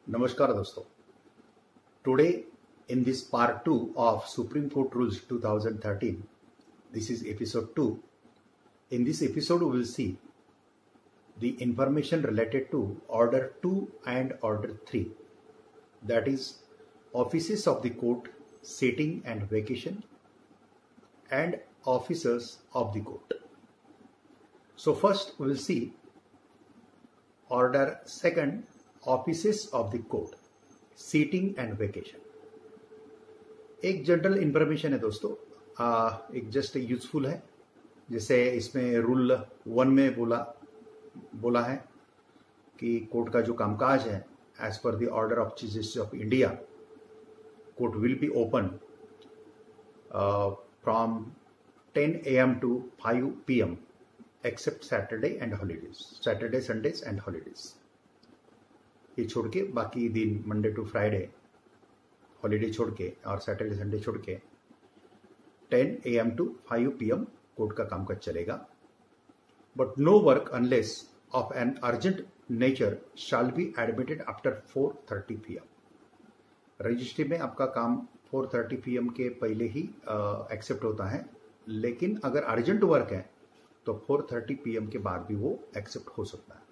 नमस्कार दोस्तों. Today in this part 2 of Supreme Court Rules 2013, this is episode 2. In this episode we will see the information related to Order 2 and Order 3, that is offices of the court, sitting and vacation, and officers of the court. So first we will see Order 2, offices of the court, sitting and vacation. एक general information है दोस्तों, एक just useful है. जैसे इसमें rule 1 में बोला है कि कोर्ट का जो कामकाज है as per the order of chief justice of India, court will be open from 10 AM to 5 PM except Saturday and holidays, Saturday Sundays and holidays. ये छोड़ के बाकी दिन मंडे टू फ्राइडे हॉलीडे छोड़ के और सैटरडे संडे छोड़ के 10 AM to 5 PM कोर्ट का कामकाज चलेगा. But no work unless of an urgent nature shall be admitted after 4:30 PM. Registry में आपका काम 4:30 PM के पहले ही एक्सेप्ट होता है, लेकिन अगर अर्जेंट वर्क है तो 4:30 PM के बाद भी वो एक्सेप्ट हो सकता है.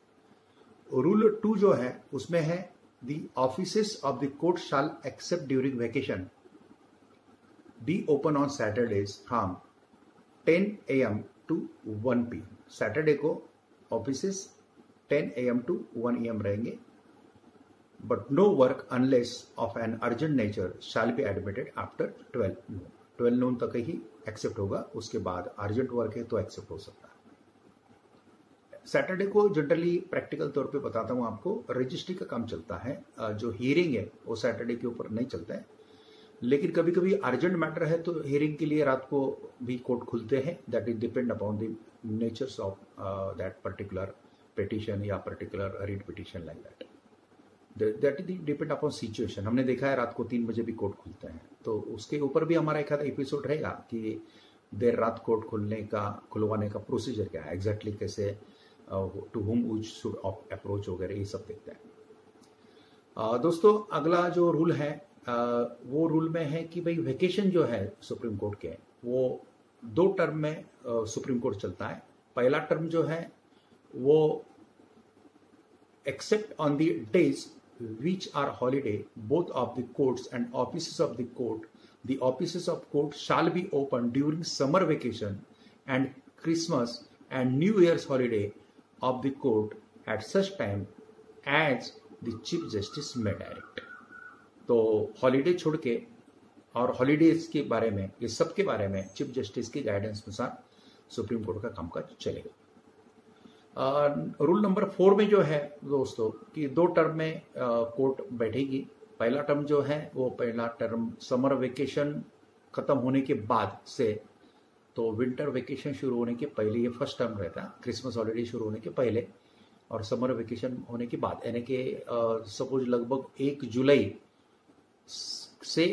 रूल 2 जो है उसमें है the offices of the court shall except during vacation be open on Saturdays from 10 AM to 1 PM. Saturday को ऑफिसेस 10 AM to 1 AM रहेंगे, but no work unless of an urgent nature shall be admitted after 12 noon तक ही accept होगा. उसके बाद urgent work है तो accept हो सकता है. सैटरडे को जनरली प्रैक्टिकल तौर पे बताता हूं आपको, रजिस्ट्री का काम चलता है. जो हियरिंग है वो सैटरडे के ऊपर नहीं चलता है, लेकिन कभी कभी अर्जेंट मैटर है तो हियरिंग के लिए रात को भी कोर्ट खुलते हैं. That is depend upon the natures of that particular petition या particular writ petition like that is depend upon situation. हमने देखा है रात को 3 बजे भी कोर्ट खुलते हैं, तो उसके ऊपर भी हमारा एक आधा एपिसोड रहेगा कि देर रात कोर्ट खुलवाने का प्रोसीजर क्या है, एग्जैक्टली कैसे, to whom we should approach वगैरह, ये सब देखते हैं. दोस्तों अगला जो रूल है वो रूल में है कि भाई वेकेशन जो है सुप्रीम कोर्ट के, वो 2 टर्म में सुप्रीम कोर्ट चलता है. पहला टर्म जो है वो except on the days which are holiday both of the courts and offices of the court, the offices of court shall be open during summer vacation and Christmas and New Year's holiday of the court at such time as the chief justice may direct. तो holiday छोड़ के और holidays के बारे में, ये सब के बारे में चीफ जस्टिस की गाइडेंस अनुसार सुप्रीम कोर्ट का कामकाज चलेगा. रूल नंबर 4 में जो है दोस्तों कि 2 टर्म में कोर्ट बैठेगी. पहला टर्म जो है वो पहला टर्म समर वेकेशन खत्म होने के बाद से, तो विंटर वेकेशन शुरू होने के पहले ये फर्स्ट टर्म रहता है. क्रिसमस हॉलीडे शुरू होने के पहले और समर वेकेशन होने के बाद, यानी कि सपोज लगभग 1 जुलाई से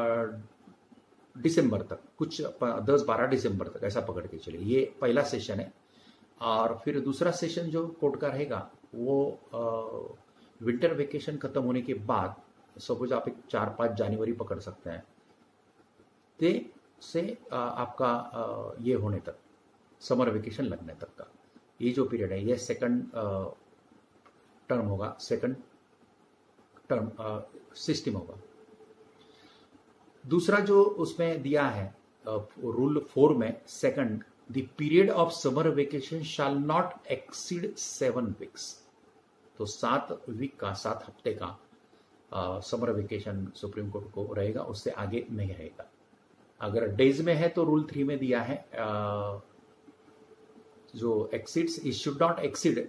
दिसंबर तक, कुछ 10-12 दिसंबर तक ऐसा पकड़ के चलिए, ये पहला सेशन है. और फिर दूसरा सेशन जो कोर्ट का रहेगा वो विंटर वेकेशन खत्म होने के बाद, सपोज आप 4-5 जनवरी पकड़ सकते हैं, ते से आपका ये होने तक, समर वेकेशन लगने तक का ये जो पीरियड है, ये सेकंड टर्म होगा, सेकंड टर्म सिस्टम होगा. दूसरा जो उसमें दिया है रूल 4 में second, The period of summer vacation shall not exceed 7 weeks. तो 7 वीक का, 7 हफ्ते का समर वेकेशन सुप्रीम कोर्ट को रहेगा, उससे आगे नहीं रहेगा. अगर डेज में है तो रूल 3 में दिया है जो exceeds, it should not exceed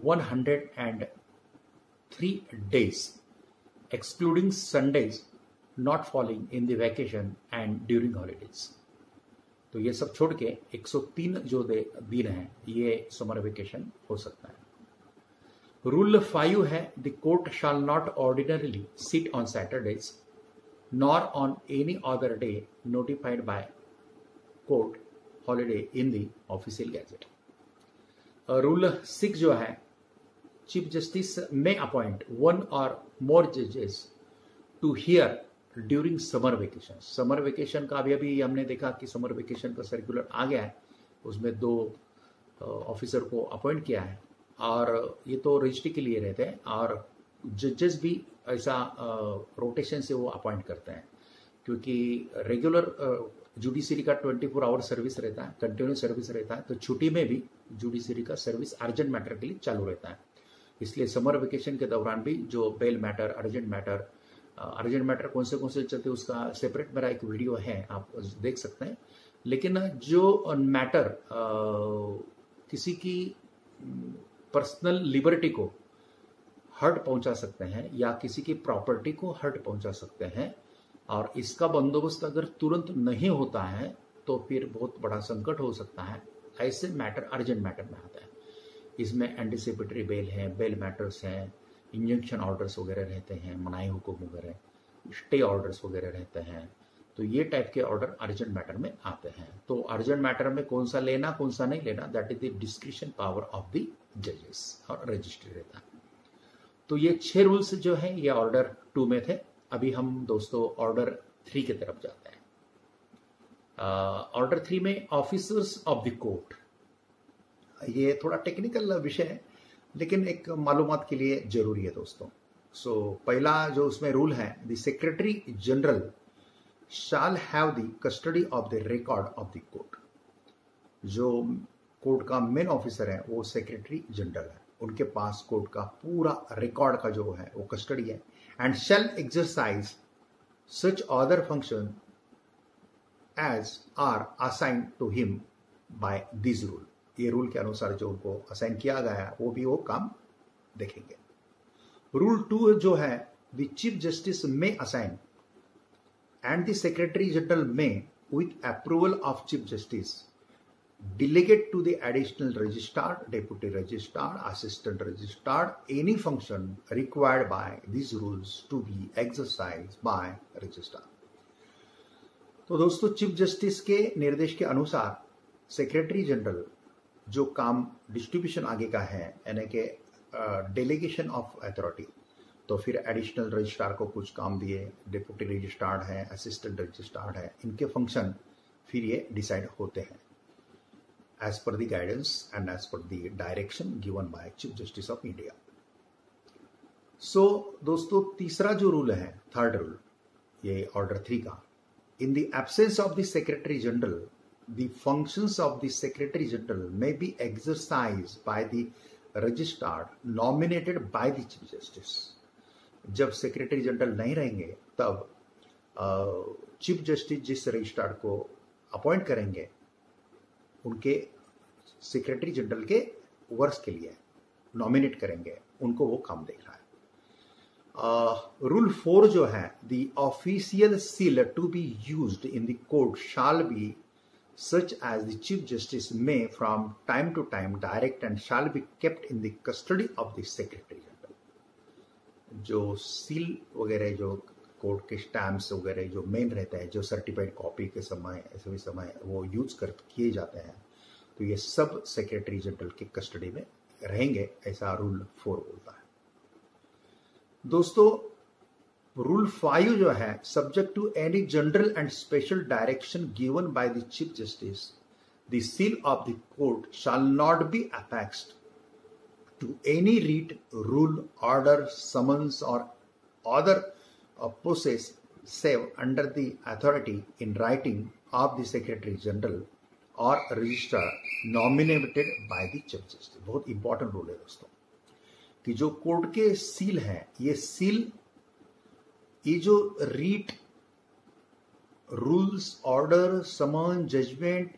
103 days excluding Sundays not falling in the vacation and during holidays. तो ये सब छोड़ के 103 जो दिन है ये समर वेकेशन हो सकता है. रूल 5 है the court shall not ordinarily sit on Saturdays nor on any other day notified by court holiday in the official gazette. Rule 6 जो है Chief Justice may appoint one or more judges to hear during summer vacation. Summer vacation का अभी हमने देखा कि summer vacation का circular आ गया है, उसमें 2 ऑफिसर को अपॉइंट किया है और ये तो रजिस्ट्री के लिए रहते हैं और जजेस भी ऐसा रोटेशन से वो अपॉइंट करते हैं, क्योंकि रेगुलर जुडिशरी का 24 आवर सर्विस रहता है, कंटिन्यू सर्विस रहता है, तो छुट्टी में भी जुडिशरी का सर्विस अर्जेंट मैटर के लिए चालू रहता है। इसलिए समर वेकेशन के दौरान भी जो बेल मैटर, अर्जेंट मैटर कौन से चलते हैं उसका सेपरेट मेरा एक वीडियो है, आप देख सकते हैं। लेकिन जो मैटर किसी की पर्सनल लिबर्टी को हर्ट पहुंचा सकते हैं या किसी की प्रॉपर्टी को हर्ट पहुंचा सकते हैं और इसका बंदोबस्त अगर तुरंत नहीं होता है तो फिर बहुत बड़ा संकट हो सकता है, ऐसे मैटर अर्जेंट मैटर में आता है। इसमें एंटिसिपेटरी बेल है, बेल मैटर्स हैं, इंजंक्शन ऑर्डर्स वगैरह रहते हैं, मनाही हुकुम वगैरह, स्टे ऑर्डर्स वगैरह रहते हैं, तो ये टाइप के ऑर्डर अर्जेंट मैटर में आते हैं। तो अर्जेंट मैटर में कौन सा लेना कौन सा नहीं लेना, that is the discretion power of the जजेस और रजिस्ट्री रहता है। तो ये 6 रूल्स जो है ये ऑर्डर 2 में थे। अभी हम दोस्तों ऑर्डर 3 की तरफ जाते हैं। ऑर्डर 3 में ऑफिसर्स ऑफ द कोर्ट, ये थोड़ा टेक्निकल विषय है लेकिन एक मालूमात के लिए जरूरी है दोस्तों। पहला जो उसमें रूल है, the secretary general shall have the custody of the record of the court. जो कोर्ट का मेन ऑफिसर है वो सेक्रेटरी जनरल है, उनके पास कोर्ट का पूरा रिकॉर्ड का जो है वो कस्टडी है। And shall exercise such other function as are assigned to him by this rule. ये रूल के अनुसार जो उनको असाइन किया गया है वो भी वो काम देखेंगे। रूल 2 जो है, the chief justice may assign and the secretary general may with approval of chief justice delegate to the additional registrar, deputy registrar, assistant registrar any function required by these rules to be exercised by registrar। तो दोस्तों chief justice के निर्देश के अनुसार secretary general जो काम distribution आगे का है, यानी कि डेलीगेशन ऑफ अथॉरिटी, तो फिर एडिशनल रजिस्ट्रार को कुछ काम दिए, डिप्टी रजिस्ट्रार है, असिस्टेंट रजिस्ट्रार है, इनके फंक्शन फिर ये डिसाइड होते हैं as per the guidance and as per the direction given by Chief Justice of India। So दोस्तों तीसरा जो रूल है, थर्ड रूल, ये ऑर्डर 3 का, in the absence of the Secretary General, the functions of the Secretary General may be exercised by the registrar nominated by the Chief Justice। जब secretary general नहीं रहेंगे तब चीफ जस्टिस जिस registrar को appoint करेंगे उनके secretary general के works के लिए नॉमिनेट करेंगे, उनको वो काम देख रहा है। रूल 4 जो है, the official seal to be used in the court shall be such as the chief justice may from time to time direct and shall be kept in the custody of the secretary general. जो seal वगैरह, जो court के stamps वगैरह जो main रहता है, जो certified copy के समय ऐसे समय वो यूज किए जाते हैं, तो ये सब सेक्रेटरी जनरल के कस्टडी में रहेंगे, ऐसा रूल 4 बोलता है। दोस्तों रूल 5 जो है, subject to any general and special direction given by the chief justice, the seal of the court shall not be affixed to any writ, rule, order, summons और other process save under the authority in writing of the Secretary General or Registrar nominated by the Chief Justice। बहुत important rule है दोस्तों कि जो court के seal हैं, ये seal, ये जो writ, rules, order, summon, judgment,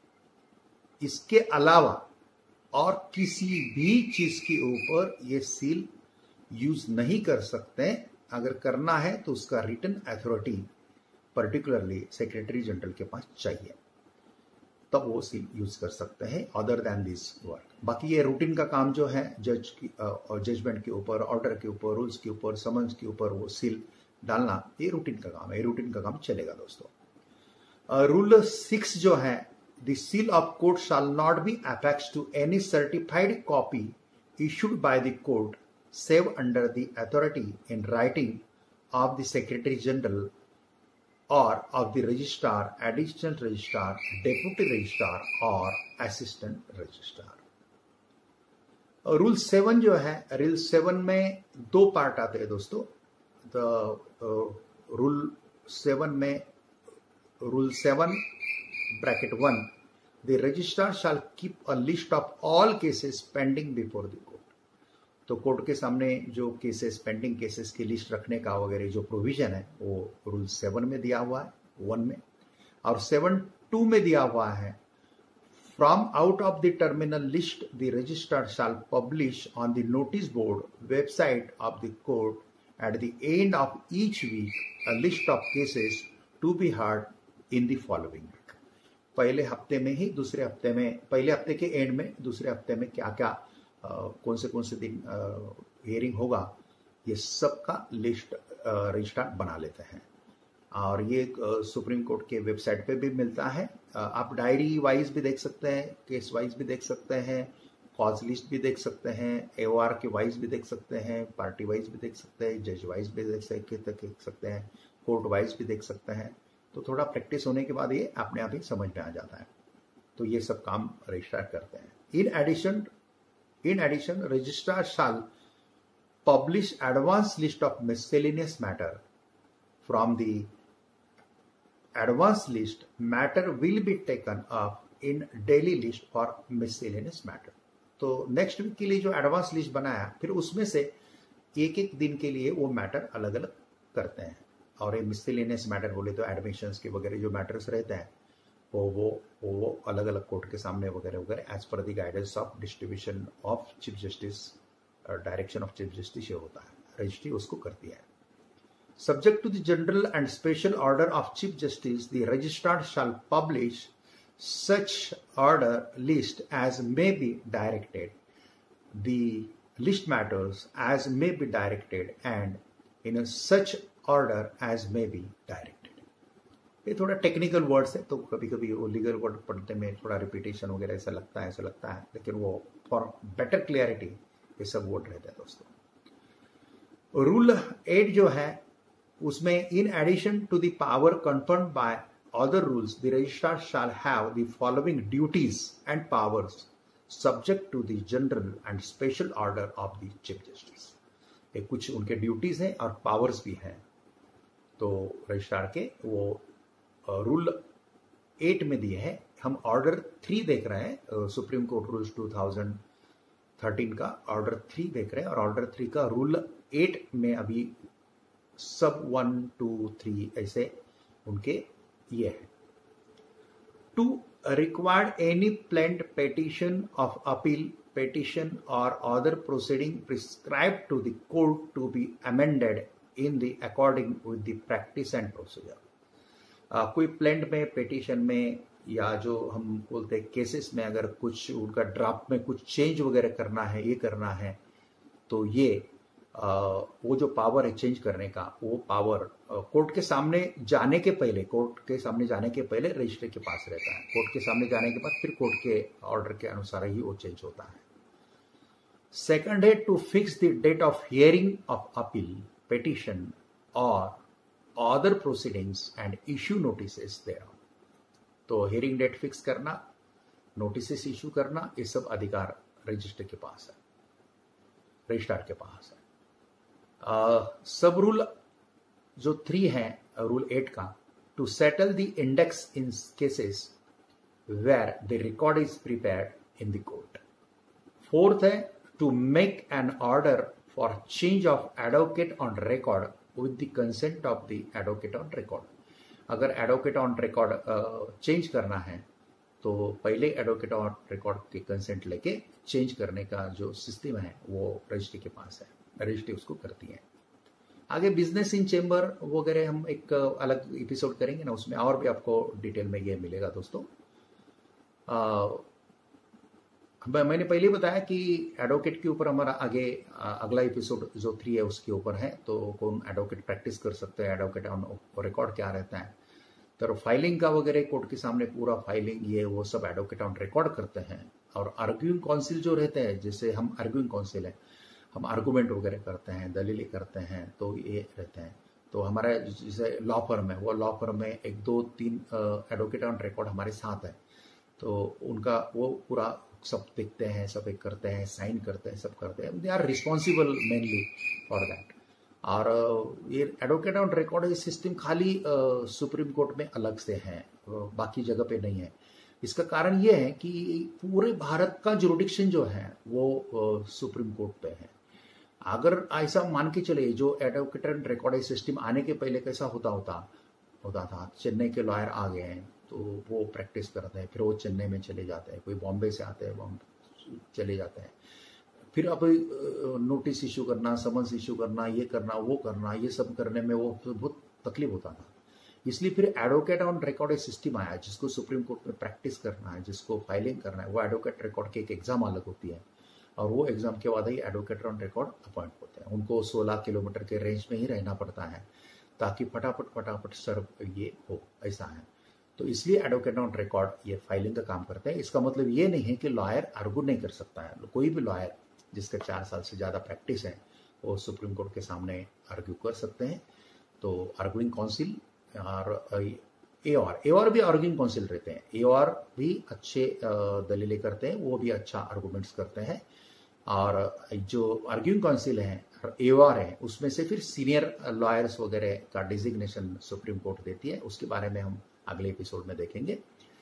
इसके अलावा और किसी भी चीज के ऊपर ये सील यूज नहीं कर सकते। अगर करना है तो उसका written authority particularly secretary general के पास चाहिए, तब वो सील यूज कर सकते हैं अदर देन दिस वर्क। बाकी ये रूटीन का काम जो है, जज की जजमेंट के ऊपर, ऑर्डर के ऊपर, रूल्स के ऊपर, समन्स के ऊपर वो सील डालना, ये रूटीन का काम है, ये रूटीन का काम चलेगा दोस्तों। रूल 6 जो है, the seal of court shall not be affixed to any certified copy issued by the court save under the authority in writing of the Secretary General or of the Registrar, Additional Registrar, Deputy Registrar or Assistant Registrar. Rule 7 जो है, rule 7 में 2 part आते हैं दोस्तों. Rule 7 में rule 7 bracket 1, the registrar shall keep a list of all cases pending before the court. तो court के सामने जो केसेस, पेंडिंग केसेस की लिस्ट रखने का वगैरह जो प्रोविजन है वो रूल 7 में दिया हुआ है 1 में. और 7(2) में दिया हुआ है, from out of the terminal list the registrar shall publish on the notice board website of the court at the end of each week a list of cases to be heard in the following week. पहले हफ्ते में ही, दूसरे हफ्ते में, पहले हफ्ते के and में, दूसरे हफ्ते में क्या क्या कौन से दिन हियरिंग होगा, ये सब का लिस्ट रजिस्ट्रार बना लेते हैं. और ये सुप्रीम कोर्ट के वेबसाइट पे भी मिलता है. आप डायरी वाइज भी देख सकते हैं, केस वाइज भी देख सकते हैं, कॉज लिस्ट भी देख सकते हैं, एओआर के वाइज भी देख सकते हैं, पार्टी वाइज भी देख सकते हैं, जज वाइज भी देख सकते हैं, कोर्ट वाइज भी देख सकते हैं. तो थोड़ा प्रैक्टिस होने के बाद ये अपने आप ही समझ में आ जाता है. तो ये सब काम रजिस्ट्रार करते हैं. In addition, registrar shall publish advance list of miscellaneous matter. From the advance list, matter will be taken up in daily list for miscellaneous matter. तो नेक्स्ट वीक के लिए जो एडवांस लिस्ट बनाया, फिर उसमें से एक दिन के लिए वो मैटर अलग अलग करते हैं. और ये मिसलेनियस मैटर बोले तो एडमिशंस के वगैरह जो मैटर्स रहते हैं वो अलग अलग कोर्ट के सामने वगैरह as per the guidance of distribution of chief justice, direction of chief justice ये होता है. रजिस्ट्री उसको करती है. Subject to the general and special order of chief justice the registrar shall publish such order list as may be directed, the list matters as may be directed and in such order as may be directed. ये थोड़ा technical words है, तो कभी कभी वो legal word पढ़ने में थोड़ा रिपीटेशन वगैरह ऐसा लगता है, लेकिन वो फॉर बेटर क्लियरिटी ये सब वर्ड रहते हैं दोस्तों. रूल 8 जो है उसमें in addition to the power confirmed by other rules the registrar shall have the following duties and powers subject to the general and special order of the chief justice. ये कुछ उनके duties हैं और powers भी हैं. तो registrar के वो रूल 8 में दिए हैं. हम ऑर्डर 3 देख रहे हैं, सुप्रीम कोर्ट रूल्स 2013 का ऑर्डर 3 देख रहे हैं. और ऑर्डर 3 का रूल 8 में अभी सब 1, 2, 3 ऐसे उनके ये है. To required any plaint petition of appeal, petition or other proceeding prescribed to the court to be amended in the according with the practice and procedure. कोई प्लेंट में, पेटिशन में या जो हम बोलते हैं केसेस में अगर कुछ उनका ड्राफ्ट में कुछ चेंज वगैरह करना है, ये करना है, तो ये वो जो पावर है चेंज करने का, वो पावर कोर्ट के सामने जाने के पहले रजिस्ट्री के पास रहता है. कोर्ट के सामने जाने के बाद फिर कोर्ट के ऑर्डर के अनुसार ही वो चेंज होता है. सेकंड है to fix the date of hearing of appeal, petition और other proceedings and issue notices there. तो हियरिंग डेट फिक्स करना, नोटिसेस इश्यू करना, ये सब अधिकार रजिस्ट्री के पास है, रजिस्ट्रार के पास है. सब रूल जो 3 है रूल 8 का, to settle the index in cases where the record is prepared in the court. Fourth है to make an order for change of advocate on record with the consent of the advocate on record. अगर advocate on record change करना है तो पहले advocate on record के consent लेके change करने का जो सिस्टम है वो रजिस्ट्री के पास है, रजिस्ट्री उसको करती है. आगे बिजनेस इन चेंबर वगैरह हम एक अलग एपिसोड करेंगे ना, उसमें और भी आपको डिटेल में ये मिलेगा दोस्तों. मैंने पहले बताया कि एडवोकेट के ऊपर हमारा आगे अगला एपिसोड जो 3 है उसके ऊपर है. तो कौन एडवोकेट प्रैक्टिस कर सकते हैं, एडवोकेट ऑन रिकॉर्ड क्या रहता है, तो फाइलिंग का वगैरह कोर्ट के सामने पूरा फाइलिंग ये वो सब एडवोकेट ऑन रिकॉर्ड करते हैं. और आर्ग्यूइंग काउंसिल जो रहते हैं, जैसे हम आर्ग्यूइंग काउंसिल है, हम आर्गूमेंट वगैरह करते हैं, दलीलें करते हैं, तो ये रहते हैं। तो हमारा जैसे लॉ फर्म है, वो लॉ फर्म में 1 2 3 एडवोकेट ऑन रिकॉर्ड हमारे साथ है, तो उनका वो पूरा सब देखते हैं, सब एक करते हैं, साइन करते हैं, सब करते हैं। They are responsible mainly for that. और ये एडवोकेट ऑन रिकॉर्ड सिस्टम खाली सुप्रीम कोर्ट में अलग से है, बाकी जगह पे नहीं है। इसका कारण ये है कि पूरे भारत का जुरिडिक्शन जो है वो सुप्रीम कोर्ट पे है। अगर ऐसा मान के चले, जो एडवोकेट एंड रिकॉर्ड सिस्टम आने के पहले कैसा होता था, चेन्नई के लॉयर आ गए हैं तो वो प्रैक्टिस करते हैं, फिर वो चेन्नई में चले जाते हैं, कोई बॉम्बे से आते हैं, बॉम्बे चले जाते हैं, फिर अब नोटिस इशू करना, समन्स इशू करना, ये करना, वो करना, ये सब करने में वो बहुत तकलीफ होता था। इसलिए फिर एडवोकेट ऑन रिकॉर्ड सिस्टम आया, जिसको सुप्रीम कोर्ट में प्रैक्टिस करना है, जिसको फाइलिंग करना है, वो एडवोकेट रिकॉर्ड की एक एग्जाम अलग होती है, और वो एग्जाम के बाद ही एडवोकेट ऑन रिकॉर्ड अपॉइंट होते हैं। उनको 16 किलोमीटर के रेंज में ही रहना पड़ता है ताकि फटाफट सर्व ये हो, ऐसा है। तो इसलिए एडवोकेट ऑन रिकॉर्ड ये फाइलिंग का काम करते हैं। इसका मतलब ये नहीं है कि लॉयर आर्गू नहीं कर सकता है। कोई भी लॉयर जिसका 4 साल से ज़्यादा प्रैक्टिस है वो सुप्रीम कोर्ट के सामने आर्ग्यू कर सकते हैं। तो आर्गुइंग काउंसिल और एओआर भी आर्गुइंग काउंसिल रहते हैं। एओआर भी अच्छे दलीलें करते हैं, वो भी अच्छा आर्गूमेंट्स करते हैं। और जो आर्ग्यूइंग काउंसिल है, एओआर है, उसमें से फिर सीनियर लॉयर्स वगैरह का डिजिग्नेशन सुप्रीम कोर्ट देती है। उसके बारे में हम अगले एपिसोड में देखेंगे।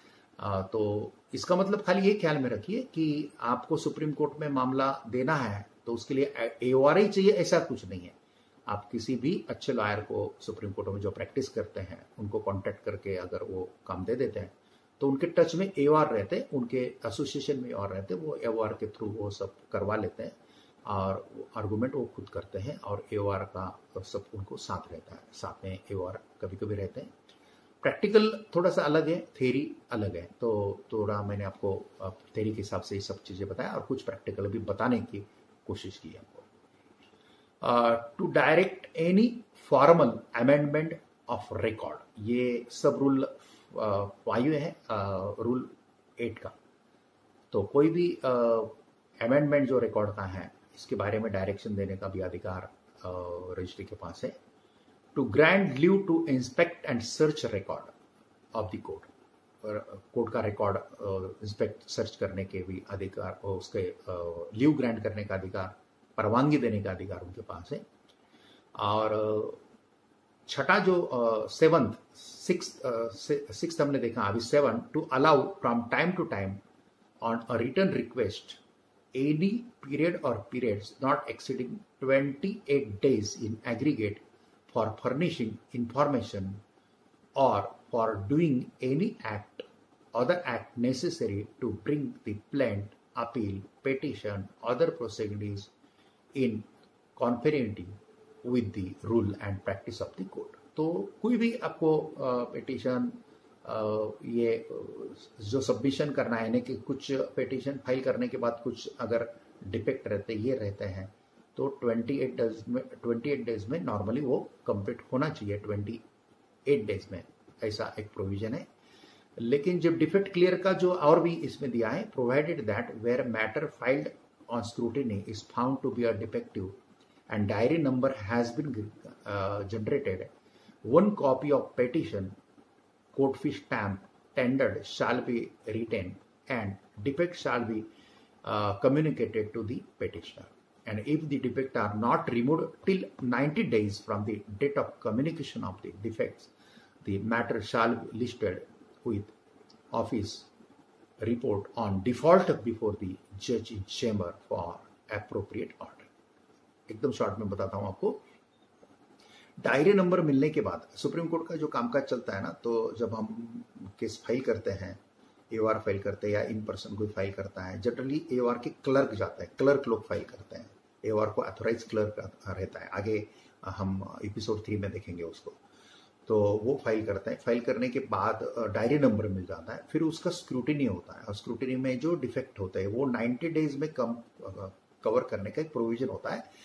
तो इसका मतलब खाली ये ख्याल में रखिए कि आपको सुप्रीम कोर्ट में मामला देना है तो उसके लिए एओआर ही चाहिए, ऐसा कुछ नहीं है। आप किसी भी अच्छे लॉयर को सुप्रीम कोर्ट में जो प्रैक्टिस करते हैं उनको कांटेक्ट करके अगर वो काम दे देते हैं तो उनके टच में एओआर रहते, उनके एसोसिएशन में एओआर रहते, वो एओआर के थ्रू वो सब करवा लेते हैं और आर्गूमेंट वो खुद करते हैं, और एओआर का सब उनको साथ रहता है। साथ में एओआर कभी कभी रहते हैं। प्रैक्टिकल थोड़ा सा अलग है, थ्योरी अलग है। तो थोड़ा मैंने आपको थ्योरी के हिसाब से ये सब चीज़ें बताया और कुछ प्रैक्टिकल भी बताने की कोशिश की है। To direct any formal amendment of record, ये सब रूल 5 है रूल 8 का। तो कोई भी अमेंडमेंट जो रिकॉर्ड का है इसके बारे में डायरेक्शन देने का भी अधिकार रजिस्ट्री के पास है। To grant leave to inspect and search record of the court, court का रिकॉर्ड इंस्पेक्ट सर्च करने के भी अधिकार, उसके लीव ग्रांट करने का अधिकार, परवानगी देने का अधिकार उनके पास है। और छठा जो 7th 6th हमने देखा अभी 7, to allow from time to time on a return request any period और periods not exceeding 28 days in aggregate for furnishing information or for doing any other act necessary to bring the plaint, appeal, petition, other proceedings in conformity with the rule and practice of the court। तो कोई भी आपको petition ये जो submission करना है, यानी कि कुछ पिटीशन फाइल करने के बाद कुछ अगर डिफेक्ट रहते ये रहते हैं तो 28 डेज में नॉर्मली वो कंप्लीट होना चाहिए। 28 डेज में ऐसा एक प्रोविजन है। लेकिन जब डिफेक्ट क्लियर का जो और भी इसमें दिया है, provided that where matter filed on scrutiny is found to be a defective and diary number has been generated, one copy of petition court fee stamp tendered shall be retained and defect shall be communicated to the petitioner, and if the defects are not removed till 90 days from the date of communication of the defects, the matter shall be listed with office report on default before the judge in chamber for appropriate order। एकदम short में बताता हूं आपको। Diary number मिलने के बाद supreme court का जो कामकाज चलता है ना, तो जब हम केस फाइल करते हैं, एओआर फाइल करते हैं या इन पर्सन कोई फाइल करता है, जनरली एओआर के क्लर्क जाता है, क्लर्क लोग फाइल करते हैं। एओआर को ऑथोराइज क्लर्क रहता है, आगे हम एपिसोड 3 में देखेंगे उसको। तो वो फाइल करते हैं। फाइल करने के बाद डायरी नंबर मिल जाता है, फिर उसका स्क्रूटिनी होता है, और स्क्रूटिनी में जो डिफेक्ट होता है वो 90 डेज में कवर करने का एक प्रोविजन होता है।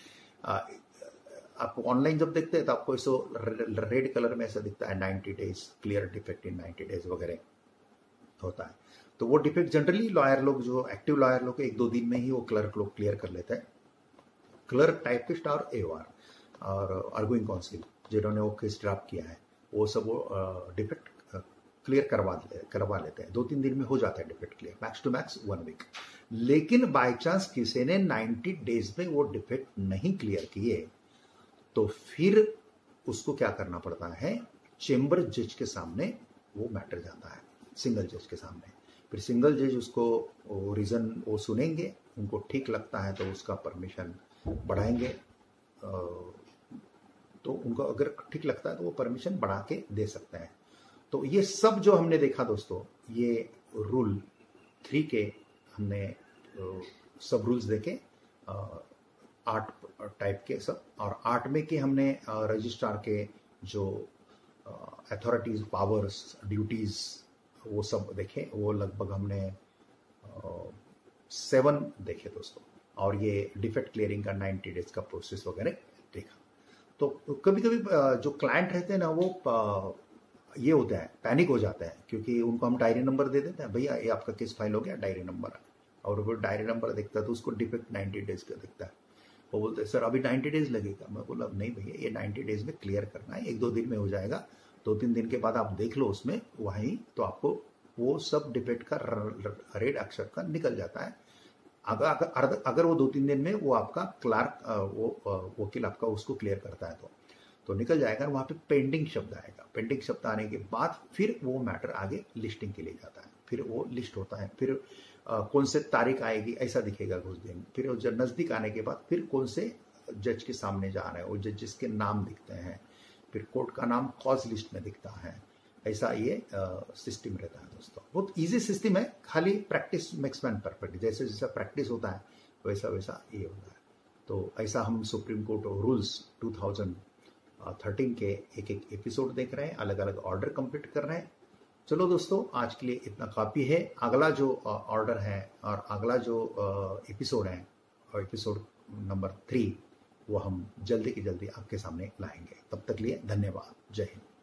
आपको ऑनलाइन जब देखते हैं तो आपको इसको रेड कलर में ऐसा दिखता है 90 days clear defect in 90 days वगैरह होता है। तो वो डिफेक्ट जनरली लॉयर लोग, जो एक्टिव लॉयर लोग, 1-2 दिन में ही वो क्लर्क लोग क्लियर कर लेते हैं। क्लर्क, टाइपिस्ट और एओआर और आर्गुइंग काउंसिल जिन्होंने वो केस ड्राफ्ट किया है, वो सब वो डिफेक्ट क्लियर करवा लेते हैं। 2-3 दिन में हो जाता है defect clear, max to max 1 week. लेकिन बाय चांस किसी ने 90 डेज में वो डिफेक्ट नहीं क्लियर किए, तो फिर उसको क्या करना पड़ता है, चेंबर जज के सामने वो मैटर जाता है, सिंगल जज के सामने। फिर सिंगल जज उसको रीजन वो सुनेंगे, उनको ठीक लगता है तो उसका परमिशन बढ़ाएंगे, तो उनको अगर ठीक लगता है तो वो परमिशन बढ़ा के दे सकते हैं। तो ये सब जो हमने देखा दोस्तों, ये रूल 3 के हमने सब रूल्स देखे, 8 टाइप के सब, और 8 में के हमने रजिस्ट्रार के जो अथॉरिटीज, पावर्स, ड्यूटीज, वो सब देखे। वो लगभग हमने 7 देखे दोस्तों, और ये डिफेक्ट क्लियरिंग का 90 डेज का प्रोसेस वगैरह देखा। तो कभी कभी जो क्लाइंट रहते हैं ना, वो ये होता है, पैनिक हो जाता है, क्योंकि उनको हम डायरी नंबर दे देते हैं, भैया ये आपका केस फाइल हो गया, डायरी नंबर है, और वो डायरी नंबर देखता है तो उसको डिफेक्ट 90 डेज का दिखता है। वो बोलते हैं सर अभी 90 डेज लगेगा। मैं बोला नहीं भैया, ये 90 डेज में क्लियर करना है, 1-2 दिन में हो जाएगा, 2-3 दिन के बाद आप देख लो उसमें वहीं, तो आपको वो सब डिफेक्ट का रेड अक्षर का निकल जाता है। अगर वो 2-3 दिन में वो आपका क्लार्क, वो वकील आपका उसको क्लियर करता है तो निकल जाएगा। वहाँ पे पेंडिंग शब्द आएगा, पेंडिंग शब्द आने के बाद फिर वो मैटर आगे लिस्टिंग के लिए जाता है, फिर वो लिस्ट होता है, फिर कौन से तारीख आएगी ऐसा दिखेगा कुछ दिन, फिर वो जब नज़दीक आने के बाद फिर कौन से जज के सामने जा रहे हैं, वो जज जिसके नाम दिखते हैं, फिर कोर्ट का नाम कॉज लिस्ट में दिखता है। ऐसा ये सिस्टम रहता है दोस्तों। बहुत इजी सिस्टम है, खाली प्रैक्टिस मेक्स मैन परफेक्ट। जैसे जैसा प्रैक्टिस होता है वैसा वैसा ये होता है। तो ऐसा हम सुप्रीम कोर्ट रूल्स 2013 के एक एपिसोड देख रहे हैं, अलग अलग ऑर्डर कंप्लीट कर रहे हैं। चलो दोस्तों, आज के लिए इतना काफ़ी है। अगला जो ऑर्डर है और अगला जो एपिसोड है, एपिसोड नंबर 3, वो हम जल्दी की जल्दी आपके सामने लाएंगे। तब तक लिए धन्यवाद। जय हिंद।